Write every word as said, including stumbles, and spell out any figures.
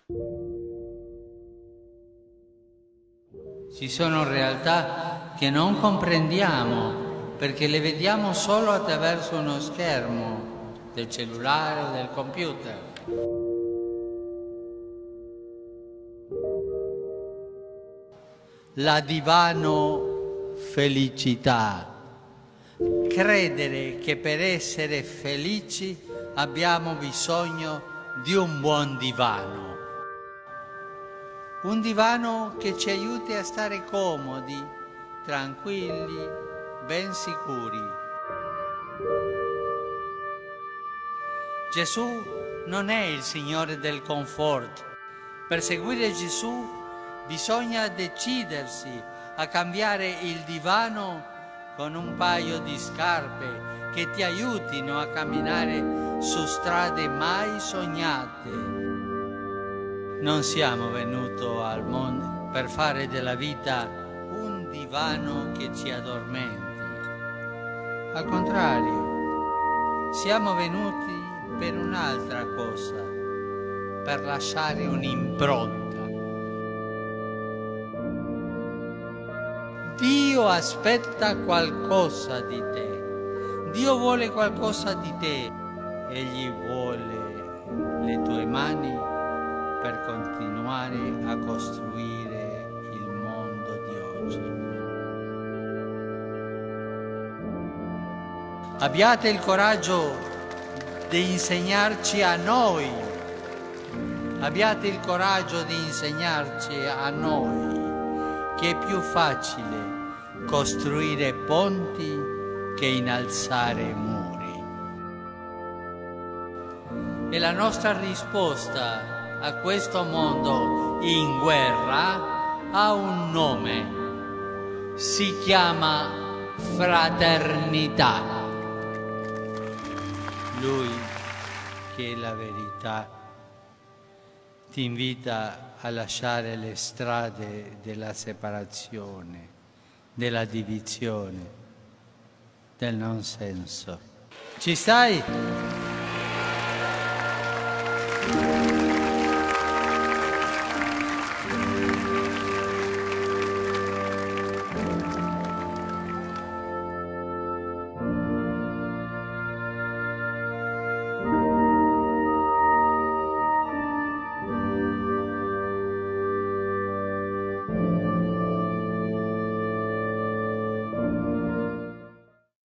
Ci sono realtà che non comprendiamo perché le vediamo solo attraverso uno schermo del cellulare o del computer. La divano felicità. Credere che per essere felici abbiamo bisogno di un buon divano. Un divano che ci aiuti a stare comodi, tranquilli, ben sicuri. Gesù non è il Signore del comfort. Per seguire Gesù bisogna decidersi a cambiare il divano con un paio di scarpe che ti aiutino a camminare su strade mai sognate. Non siamo venuti al mondo per fare della vita un divano che ci addormenti. Al contrario, siamo venuti per un'altra cosa, per lasciare un'impronta. Dio aspetta qualcosa di te. Dio vuole qualcosa di te. Egli vuole le tue mani per continuare a costruire il mondo di oggi. Abbiate il coraggio di insegnarci a noi. Abbiate il coraggio di insegnarci a noi che è più facile costruire ponti che innalzare muri. E la nostra risposta a questo mondo in guerra ha un nome, si chiama fraternità. Lui, che è la verità, ti invita a lasciare le strade della separazione, della divisione, del non senso. Ci stai?